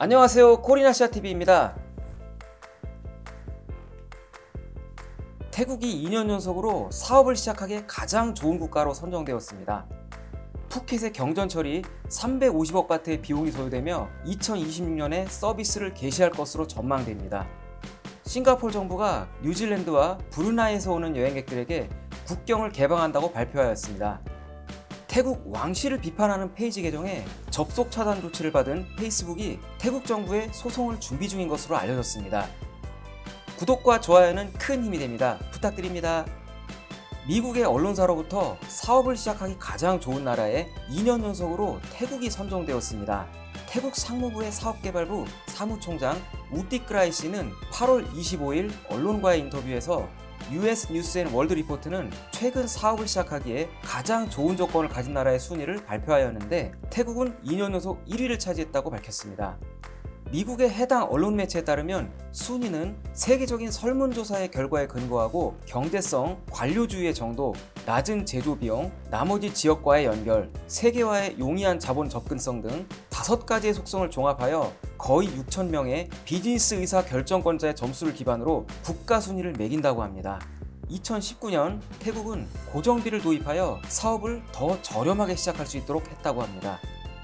안녕하세요, 코리나시아TV입니다. 태국이 2년 연속으로 사업을 시작하기에 가장 좋은 국가로 선정되었습니다. 푸켓의 경전철이 350억 바트의 비용이 소요되며 2026년에 서비스를 개시할 것으로 전망됩니다. 싱가포르 정부가 뉴질랜드와 브루나이에서 오는 여행객들에게 국경을 개방한다고 발표하였습니다. 태국 왕실을 비판하는 페이지 계정에 접속 차단 조치를 받은 페이스북이 태국 정부에 소송을 준비 중인 것으로 알려졌습니다. 구독과 좋아요는 큰 힘이 됩니다. 부탁드립니다. 미국의 언론사로부터 사업을 시작하기 가장 좋은 나라에 2년 연속으로 태국이 선정되었습니다. 태국 상무부의 사업개발부 사무총장 우띠크라이 씨는 8월 25일 언론과의 인터뷰에서 US 뉴스 앤 월드 리포트는 최근 사업을 시작하기에 가장 좋은 조건을 가진 나라의 순위를 발표하였는데 태국은 2년 연속 1위를 차지했다고 밝혔습니다. 미국의 해당 언론 매체에 따르면 순위는 세계적인 설문조사의 결과에 근거하고 경제성, 관료주의의 정도, 낮은 제조 비용, 나머지 지역과의 연결, 세계화의 용이한 자본 접근성 등 5가지의 속성을 종합하여 거의 6,000명의 비즈니스 의사 결정권자의 점수를 기반으로 국가 순위를 매긴다고 합니다. 2019년 태국은 고정비를 도입하여 사업을 더 저렴하게 시작할 수 있도록 했다고 합니다.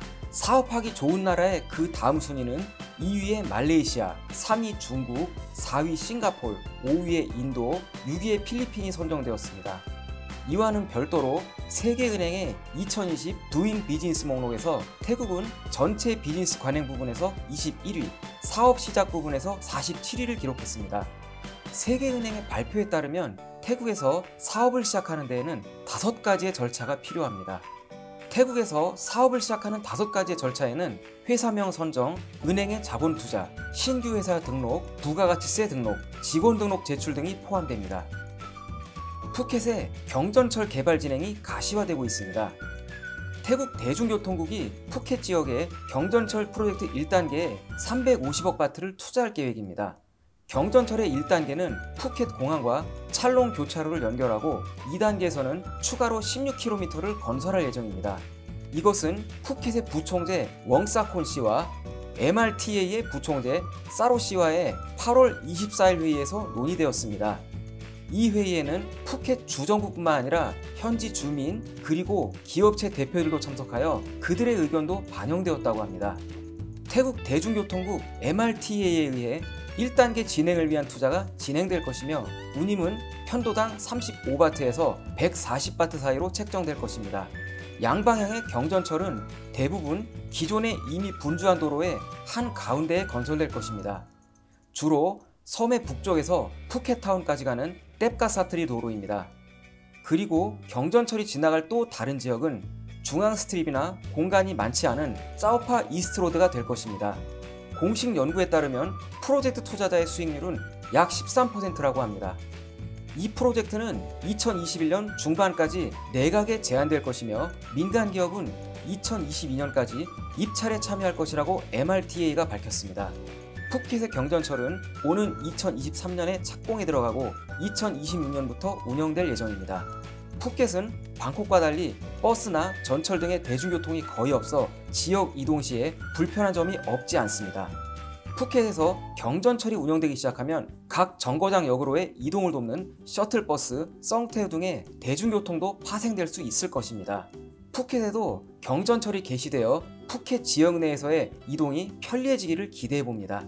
사업하기 좋은 나라의 그 다음 순위는 2위의 말레이시아, 3위 중국, 4위 싱가포르, 5위의 인도, 6위의 필리핀이 선정되었습니다. 이와는 별도로 세계은행의 2020 두잉 비즈니스 목록에서 태국은 전체 비즈니스 관행 부분에서 21위, 사업 시작 부분에서 47위를 기록했습니다. 세계은행의 발표에 따르면 태국에서 사업을 시작하는 데에는 5가지의 절차가 필요합니다. 태국에서 사업을 시작하는 5가지의 절차에는 회사명 선정, 은행의 자본 투자, 신규 회사 등록, 부가가치세 등록, 직원 등록 제출 등이 포함됩니다. 푸켓의 경전철 개발 진행이 가시화되고 있습니다. 태국 대중교통국이 푸켓 지역에 경전철 프로젝트 1단계에 350억 바트를 투자할 계획입니다. 경전철의 1단계는 푸켓 공항과 찰롱 교차로를 연결하고 2단계에서는 추가로 16km를 건설할 예정입니다. 이것은 푸켓의 부총재 웡사콘 씨와 MRTA의 부총재 사로 씨와의 8월 24일 회의에서 논의되었습니다. 이 회의에는 푸켓 주정부뿐만 아니라 현지 주민 그리고 기업체 대표들도 참석하여 그들의 의견도 반영되었다고 합니다. 태국 대중교통국 MRTA에 의해 1단계 진행을 위한 투자가 진행될 것이며 운임은 편도당 35바트에서 140바트 사이로 책정될 것입니다. 양방향의 경전철은 대부분 기존에 이미 분주한 도로의 한가운데에 건설될 것입니다. 주로 섬의 북쪽에서 푸켓타운까지 가는 뎁가사트리 도로입니다. 그리고 경전철이 지나갈 또 다른 지역은 중앙스트립이나 공간이 많지 않은 짜오파 이스트로드가 될 것입니다. 공식 연구에 따르면 프로젝트 투자자의 수익률은 약 13%라고 합니다. 이 프로젝트는 2021년 중반까지 내각에 제한될 것이며 민간 기업은 2022년까지 입찰에 참여할 것이라고 MRTA가 밝혔습니다. 푸켓의 경전철은 오는 2023년에 착공에 들어가고 2026년부터 운영될 예정입니다. 푸켓은 방콕과 달리 버스나 전철 등의 대중교통이 거의 없어 지역 이동 시에 불편한 점이 없지 않습니다. 푸켓에서 경전철이 운영되기 시작하면 각 정거장 역으로의 이동을 돕는 셔틀버스, 썽테우 등의 대중교통도 파생될 수 있을 것입니다. 푸켓에도 경전철이 개시되어 푸켓 지역 내에서의 이동이 편리해지기를 기대해봅니다.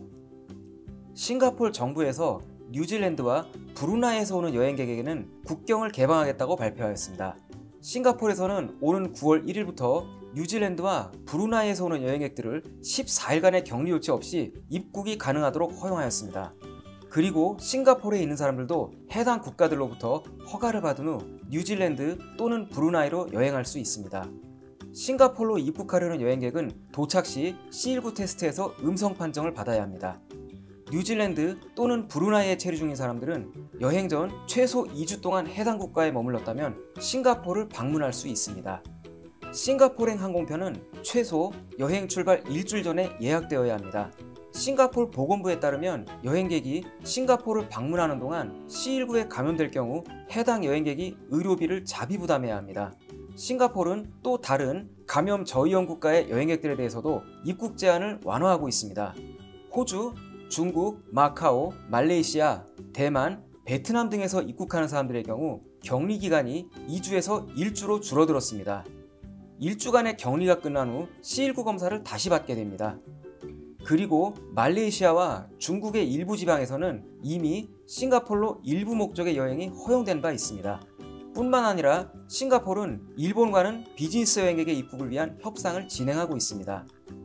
싱가포르 정부에서 뉴질랜드와 브루나이에서 오는 여행객에게는 국경을 개방하겠다고 발표하였습니다. 싱가포르에서는 오는 9월 1일부터 뉴질랜드와 브루나이에서 오는 여행객들을 14일간의 격리 조치 없이 입국이 가능하도록 허용하였습니다. 그리고 싱가포르에 있는 사람들도 해당 국가들로부터 허가를 받은 후 뉴질랜드 또는 브루나이로 여행할 수 있습니다. 싱가포르로 입국하려는 여행객은 도착 시 C19 테스트에서 음성 판정을 받아야 합니다. 뉴질랜드 또는 브루나이에 체류 중인 사람들은 여행 전 최소 2주 동안 해당 국가에 머물렀다면 싱가포르를 방문할 수 있습니다. 싱가포르행 항공편은 최소 여행 출발 일주일 전에 예약되어야 합니다. 싱가포르 보건부에 따르면 여행객이 싱가포르를 방문하는 동안 C19에 감염될 경우 해당 여행객이 의료비를 자비 부담해야 합니다. 싱가포르는 또 다른 감염 저위험 국가의 여행객들에 대해서도 입국 제한을 완화하고 있습니다. 호주, 중국, 마카오, 말레이시아, 대만, 베트남 등에서 입국하는 사람들의 경우 격리 기간이 2주에서 1주로 줄어들었습니다. 1주간의 격리가 끝난 후 C19 검사를 다시 받게 됩니다. 그리고 말레이시아와 중국의 일부 지방에서는 이미 싱가포르로 일부 목적의 여행이 허용된 바 있습니다. 뿐만 아니라 싱가포르는 일본과는 비즈니스 여행객의 입국을 위한 협상을 진행하고 있습니다.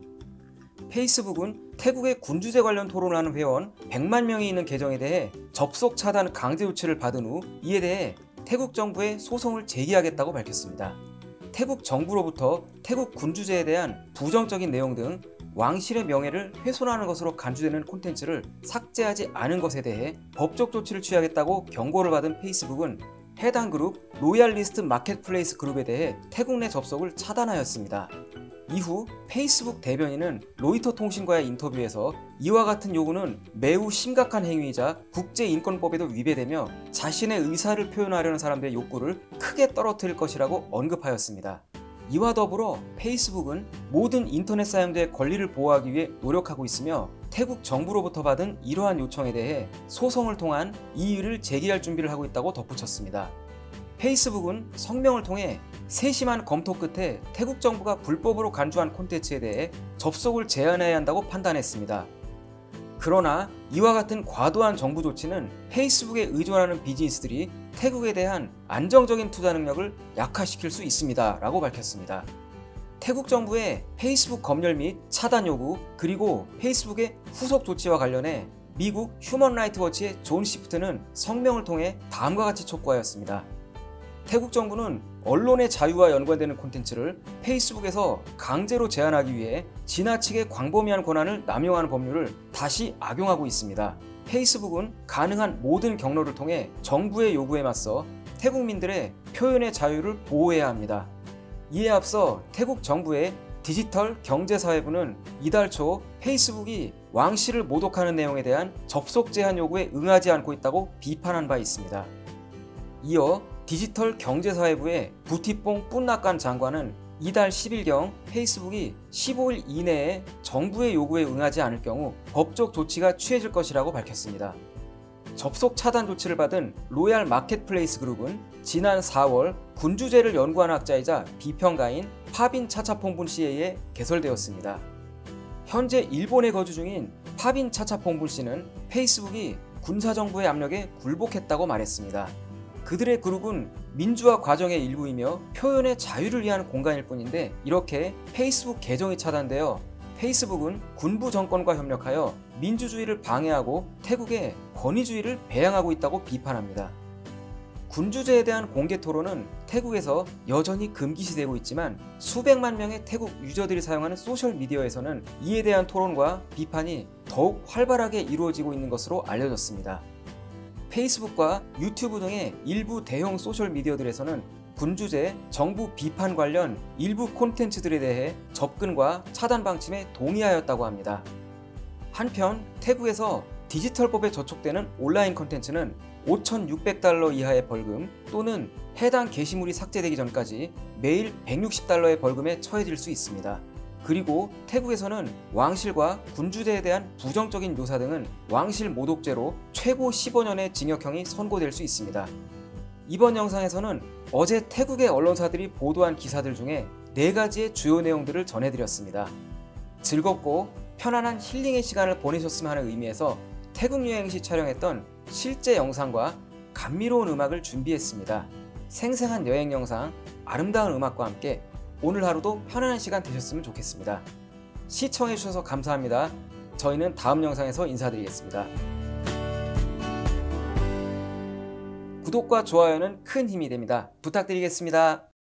페이스북은 태국의 군주제 관련 토론을 하는 회원 100만 명이 있는 계정에 대해 접속 차단 강제 조치를 받은 후 이에 대해 태국 정부에 소송을 제기하겠다고 밝혔습니다. 태국 정부로부터 태국 군주제에 대한 부정적인 내용 등 왕실의 명예를 훼손하는 것으로 간주되는 콘텐츠를 삭제하지 않은 것에 대해 법적 조치를 취하겠다고 경고를 받은 페이스북은 해당 그룹 로얄리스트 마켓플레이스 그룹에 대해 태국 내 접속을 차단하였습니다. 이후 페이스북 대변인은 로이터 통신과의 인터뷰에서 이와 같은 요구는 매우 심각한 행위이자 국제인권법에도 위배되며 자신의 의사를 표현하려는 사람들의 욕구를 크게 떨어뜨릴 것이라고 언급하였습니다. 이와 더불어 페이스북은 모든 인터넷 사용자의 권리를 보호하기 위해 노력하고 있으며 태국 정부로부터 받은 이러한 요청에 대해 소송을 통한 이의를 제기할 준비를 하고 있다고 덧붙였습니다. 페이스북은 성명을 통해 세심한 검토 끝에 태국 정부가 불법으로 간주한 콘텐츠에 대해 접속을 제한해야 한다고 판단했습니다. 그러나 이와 같은 과도한 정부 조치는 페이스북에 의존하는 비즈니스들이 태국에 대한 안정적인 투자 능력을 약화시킬 수 있습니다 라고 밝혔습니다. 태국 정부의 페이스북 검열 및 차단 요구 그리고 페이스북의 후속 조치와 관련해 미국 휴먼 라이트 워치의 존 시프트는 성명을 통해 다음과 같이 촉구하였습니다. 태국 정부는 언론의 자유와 연관되는 콘텐츠를 페이스북에서 강제로 제한하기 위해 지나치게 광범위한 권한을 남용하는 법률을 다시 악용하고 있습니다. 페이스북은 가능한 모든 경로를 통해 정부의 요구에 맞서 태국민들의 표현의 자유를 보호해야 합니다. 이에 앞서 태국 정부의 디지털 경제사회부는 이달 초 페이스북이 왕실을 모독하는 내용에 대한 접속 제한 요구에 응하지 않고 있다고 비판한 바 있습니다. 이어 디지털 경제사회부의 부티뽕 뿜나깐 장관은 이달 10일경 페이스북이 15일 이내에 정부의 요구에 응하지 않을 경우 법적 조치가 취해질 것이라고 밝혔습니다. 접속 차단 조치를 받은 로얄 마켓플레이스 그룹은 지난 4월 군주제를 연구한 학자이자 비평가인 파빈 차차퐁분 씨에 의해 개설되었습니다. 현재 일본에 거주 중인 파빈 차차퐁분 씨는 페이스북이 군사정부의 압력에 굴복했다고 말했습니다. 그들의 그룹은 민주화 과정의 일부이며 표현의 자유를 위한 공간일 뿐인데 이렇게 페이스북 계정이 차단되어 페이스북은 군부 정권과 협력하여 민주주의를 방해하고 태국의 권위주의를 배양하고 있다고 비판합니다. 군주제에 대한 공개 토론은 태국에서 여전히 금기시되고 있지만 수백만 명의 태국 유저들이 사용하는 소셜미디어에서는 이에 대한 토론과 비판이 더욱 활발하게 이루어지고 있는 것으로 알려졌습니다. 페이스북과 유튜브 등의 일부 대형 소셜미디어들에서는 군주제, 정부 비판 관련 일부 콘텐츠들에 대해 접근과 차단 방침에 동의하였다고 합니다. 한편 태국에서 디지털법에 저촉되는 온라인 콘텐츠는 5,600달러 이하의 벌금 또는 해당 게시물이 삭제되기 전까지 매일 160달러의 벌금에 처해질 수 있습니다. 그리고 태국에서는 왕실과 군주제에 대한 부정적인 묘사 등은 왕실 모독죄로 최고 15년의 징역형이 선고될 수 있습니다. 이번 영상에서는 어제 태국의 언론사들이 보도한 기사들 중에 4가지의 주요 내용들을 전해드렸습니다. 즐겁고 편안한 힐링의 시간을 보내셨으면 하는 의미에서 태국 여행 시 촬영했던 실제 영상과 감미로운 음악을 준비했습니다. 생생한 여행 영상, 아름다운 음악과 함께 오늘 하루도 편안한 시간 되셨으면 좋겠습니다. 시청해주셔서 감사합니다. 저희는 다음 영상에서 인사드리겠습니다. 구독과 좋아요는 큰 힘이 됩니다. 부탁드리겠습니다.